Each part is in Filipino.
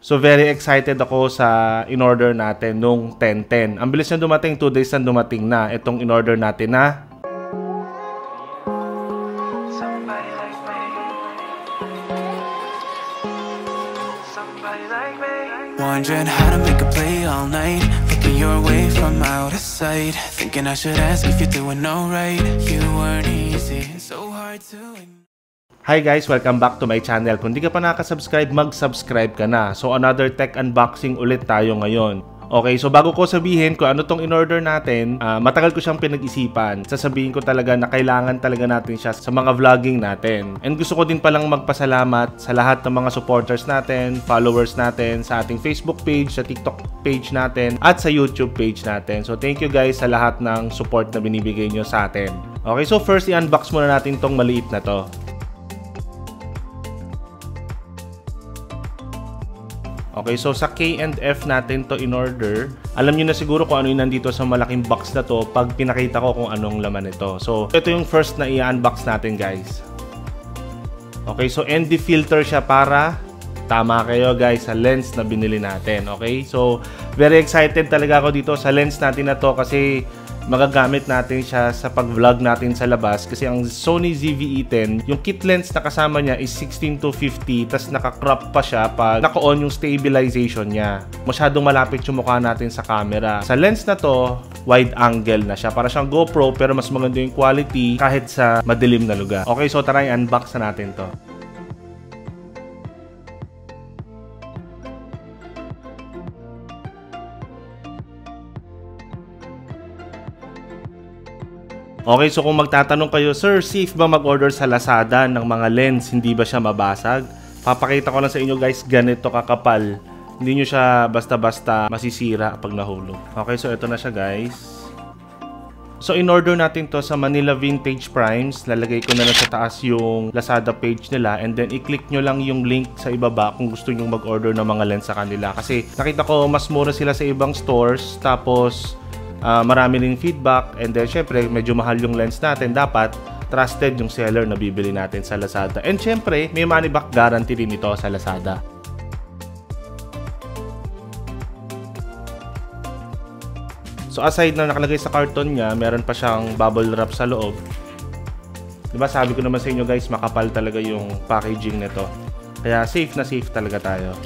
So very excited ako sa in-order natin nung 10-10. Ang bilis na dumating, 2 days na dumating na itong in-order natin na wondering how to make a play all night, looking your way from out of sight, thinking I should ask if you're doing alright. You weren't easy, so hard to ignore. Hi guys! Welcome back to my channel. Kung di ka pa nakasubscribe, mag-subscribe ka na. So another tech unboxing ulit tayo ngayon. Okay, so bago ko sabihin kung ano tong in-order natin, matagal ko siyang pinag-isipan. Sasabihin ko talaga na kailangan talaga natin siya sa mga vlogging natin. And gusto ko din palang magpasalamat sa lahat ng mga supporters natin, followers natin, sa ating Facebook page, sa TikTok page natin, at sa YouTube page natin. So thank you guys sa lahat ng support na binibigay nyo sa atin. Okay, so first i-unbox muna natin tong maliit na to. Okay, so sa K&F natin to in order. Alam niyo na siguro kung ano yung nandito sa malaking box na to pag pinakita ko kung anong laman ito. So, ito yung first na i-unbox natin, guys. Okay, so ND filter siya para tama kayo, guys, sa lens na binili natin. Okay, so very excited talaga ako dito sa lens natin na to kasi magagamit natin siya sa pag-vlog natin sa labas kasi ang Sony ZV-E10, yung kit lens na kasama niya is 16-50 tas naka-crop pa siya pag naka-on yung stabilization niya. Masyadong malapit yung mukha natin sa camera. Sa lens na to, wide angle na siya. Para siyang GoPro pero mas maganda yung quality kahit sa madilim na lugar. Okay, so tara i-unbox na natin to. Okay, so kung magtatanong kayo, sir, safe ba mag-order sa Lazada ng mga lens? Hindi ba siya mabasag? Papakita ko lang sa inyo guys, ganito kakapal. Hindi nyo siya basta-basta masisira pag nahulog. Okay, so ito na siya guys. So in-order natin to sa Manila Vintage Primes. Lalagay ko na lang sa taas yung Lazada page nila and then i-click nyo lang yung link sa ibaba kung gusto nyo mag-order ng mga lens sa kanila. Kasi nakita ko mas mura sila sa ibang stores, tapos marami ring feedback, and then syempre medyo mahal yung lens natin, dapat trusted yung seller na bibili natin sa Lazada. And syempre may money back guarantee din ito sa Lazada. So aside na nakalagay sa karton niya, meron pa siyang bubble wrap sa loob. Diba sabi ko naman sa inyo guys, makapal talaga yung packaging nito. Kaya safe na safe talaga tayo.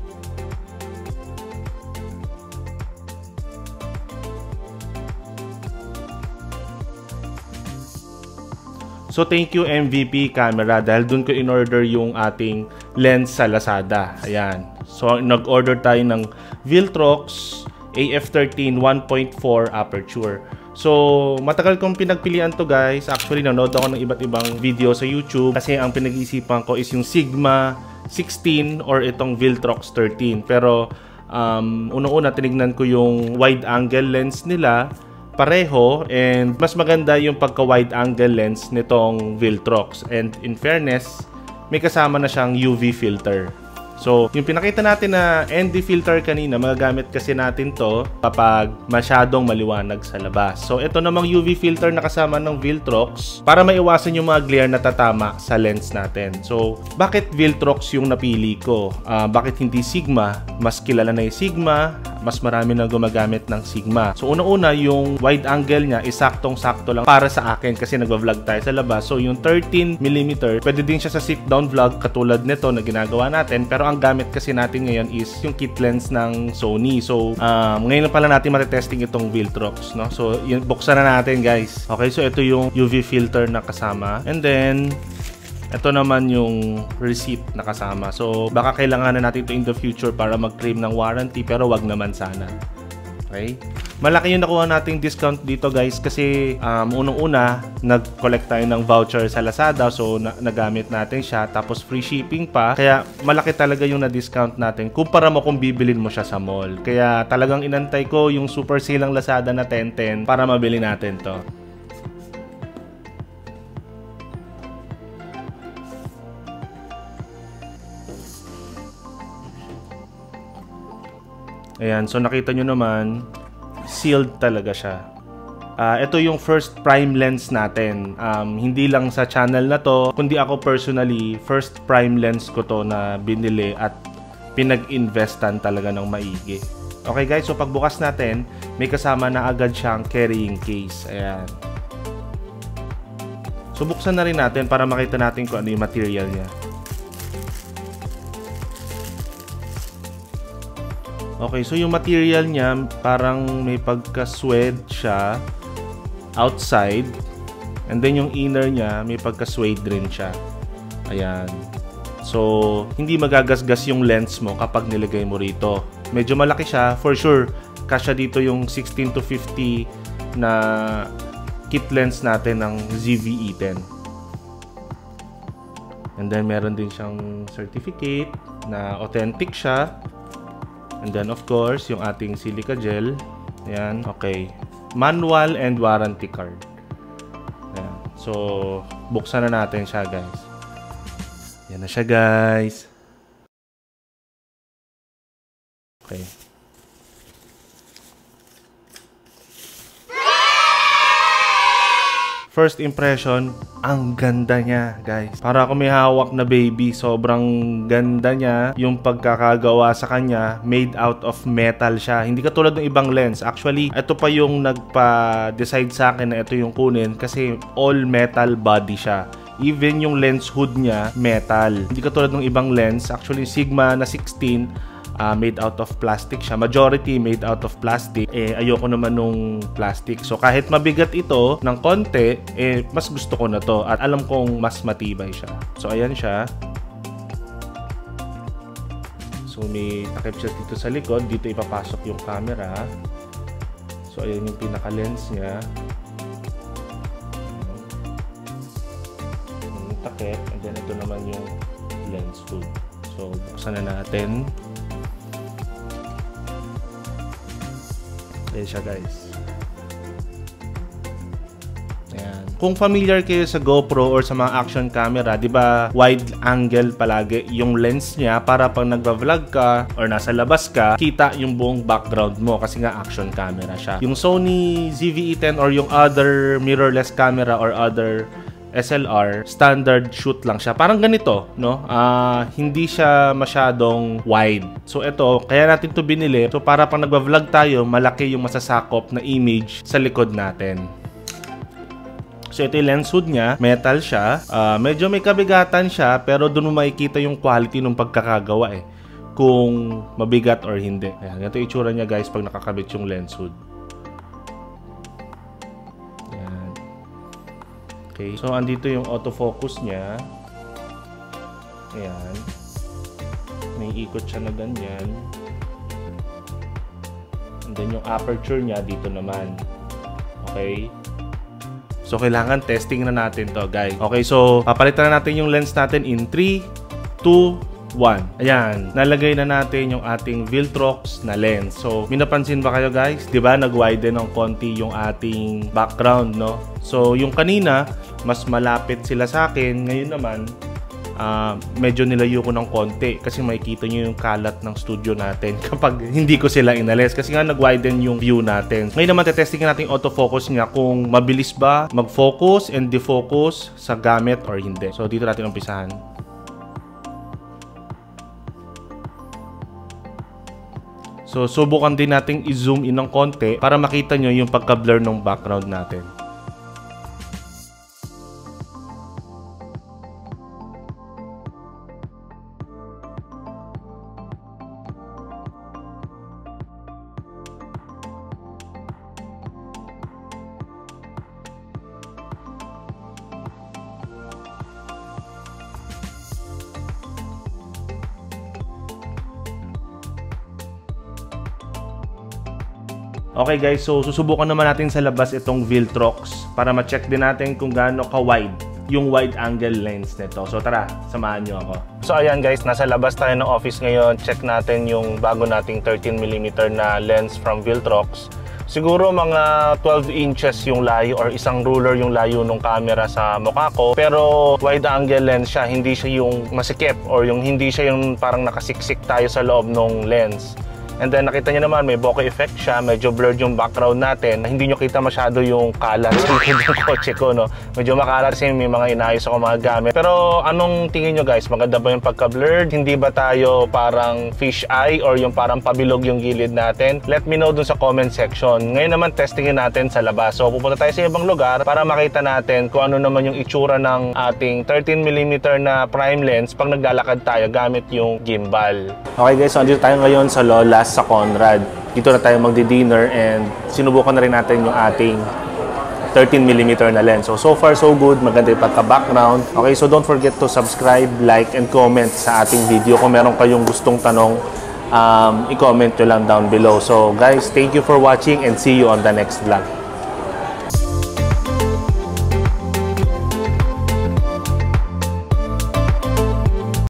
So thank you MVP Camera dahil dun ko in-order yung ating lens sa Lazada. Ayan. So nag-order tayo ng Viltrox AF13 1.4 aperture. So matagal kong pinagpilian to guys. Actually nanood ako ng iba't ibang video sa YouTube kasi ang pinag-iisipan ko is yung Sigma 16 or itong Viltrox 13. Pero unang-una tinignan ko yung wide angle lens nila. Pareho, and mas maganda yung pagka-wide angle lens nitong Viltrox. And in fairness, may kasama na siyang UV filter. So, yung pinakita natin na ND filter kanina, magagamit kasi natin to kapag masyadong maliwanag sa labas. So, ito namang UV filter na kasama ng Viltrox para maiwasan yung mga glare na tatama sa lens natin. So, bakit Viltrox yung napili ko? Bakit hindi Sigma? Mas kilala na yung Sigma, mas marami na gumagamit ng Sigma. So, una-una, yung wide angle niya is saktong-sakto lang para sa akin kasi nagva-vlog tayo sa labas. So, yung 13mm, pwede din siya sa sit-down vlog katulad nito na ginagawa natin. Pero ang gamit kasi natin ngayon is yung kit lens ng Sony. So, ngayon pala natin matetesting itong Viltrox, no? So, yun, buksan na natin, guys. Okay, so ito yung UV filter na kasama. And then, ito naman yung receipt na kasama. So, baka kailangan na natin ito in the future para mag-claim ng warranty, pero wag naman sana. Okay? Malaki yung nakuha nating discount dito guys kasi unang-una nag-collect tayo ng voucher sa Lazada, so nagamit natin siya, tapos free shipping pa, kaya malaki talaga yung na-discount natin kumpara mo kung bibilin mo siya sa mall. Kaya talagang inantay ko yung super sale ng Lazada na 10-10 para mabili natin to. Ayan, so nakita nyo naman, sealed talaga siya. Ito yung first prime lens natin. Hindi lang sa channel na to, kundi ako personally, first prime lens ko to na binili at pinag-investan talaga ng maigi. Okay guys, so pagbukas natin, may kasama na agad siyang carrying case. Ayan. So buksan na rin natin para makita natin kung ano yung material niya. Okay, so yung material niya parang may pagka-suede siya outside, and then yung inner niya may pagka-suede rin siya. Ayan. So hindi magagasgas yung lens mo kapag nilagay mo rito. Medyo malaki siya, for sure. Kasya dito yung 16 to 50 na kit lens natin ng ZV-E10. And then meron din siyang certificate na authentic siya. And then of course, yung ating silica gel. Ayan, okay. Manual and warranty card. Ayan. So, buksan na natin siya, guys. Yan na siya, guys. Okay. First impression, ang ganda niya, guys. Para ako may hawak na baby, sobrang ganda niya. Yung pagkakagawa sa kanya, made out of metal siya. Hindi katulad ng ibang lens. Actually, ito pa yung nagpa-decide sa akin na ito yung kunin kasi all metal body siya. Even yung lens hood niya, metal. Hindi katulad ng ibang lens. Actually, Sigma na 16, made out of plastic siya. Majority made out of plastic. Ayoko naman nung plastic. So kahit mabigat ito ng konti, mas gusto ko na to. At alam kong mas matibay siya. So ayan siya. So may takip siya dito sa likod. Dito ipapasok yung camera. So ayan yung pinaka-lens niya. Yung takip. And then ito naman yung lens hood. So buksan na natin. Ayan siya, guys. Ayan. Kung familiar kayo sa GoPro or sa mga action camera, di ba wide angle palagi yung lens niya para pag nagva-vlog ka or nasa labas ka, kita yung buong background mo kasi nga action camera siya. Yung Sony ZV-E10 or yung other mirrorless camera or other SLR, standard shoot lang siya. Parang ganito, no? Hindi siya masyadong wide. So ito, kaya natin to binili. So para pang nagba-vlog tayo, malaki yung masasakop na image sa likod natin. So ito yung lens hood niya, metal siya. Medyo may kabigatan siya, pero doon mo makikita yung quality ng pagkakagawa kung mabigat or hindi. Ayan, ganito yung itsura niya, guys, pag nakakabit yung lens hood. Okay, so andito yung autofocus niya. Ayan. May ikot siya na ganyan. And then yung aperture niya dito naman. Okay. So kailangan testing na natin to, guys. Okay, so papalitan na natin yung lens natin in 3, 2, 1. Ayan, nalagay na natin yung ating Viltrox na lens. So, may napansin ba kayo, guys? Diba, nag-widen ng konti yung ating background, no? So, yung kanina, mas malapit sila sa akin. Ngayon naman, medyo nilayo ko ng konti kasi makikita nyo yung kalat ng studio natin kapag hindi ko sila inalis. Kasi nga, nag-widen yung view natin. Ngayon naman, testingin natin yung autofocus niya kung mabilis ba mag-focus and defocus sa gamit or hindi. So, dito natin umpisahan. So, subukan din nating i-zoom in ng konti para makita nyo yung pagka-blur ng background natin. Okay guys, so susubukan naman natin sa labas itong Viltrox para ma-check din natin kung gaano ka-wide yung wide angle lens nito. So tara, samahan nyo ako. So ayan guys, nasa labas tayo ng office ngayon. Check natin yung bago nating 13mm na lens from Viltrox. Siguro mga 12 inches yung layo or isang ruler yung layo ng camera sa mukha ko. Pero wide angle lens siya, hindi siya yung masikip or yung hindi siya yung parang nakasiksik tayo sa loob ng lens. And then nakita niyo naman may bokeh effect siya, medyo blurred yung background natin. Hindi nyo kita masyado yung kalat sa likod ng kotse ko, no? Medyo makalat kasi may mga inayos ako mga gamit. Pero anong tingin nyo guys? Maganda ba yung pagka-blurred? Hindi ba tayo parang fish eye or yung parang pabilog yung gilid natin? Let me know dun sa comment section. Ngayon naman testingin natin sa labas. So pupunta tayo sa ibang lugar para makita natin kung ano naman yung itsura ng ating 13mm na prime lens pag naglalakad tayo gamit yung gimbal. Okay guys, so andito tayo ngayon sa Lolas sa Conrad. Dito na tayo magdi-dinner and sinubukan na rin natin yung ating 13mm na lens. So far so good, maganda yung pagka-background. Okay, so don't forget to subscribe, like, and comment sa ating video. Kung meron kayong gustong tanong, i-comment nyo lang down below. So guys, thank you for watching and see you on the next vlog.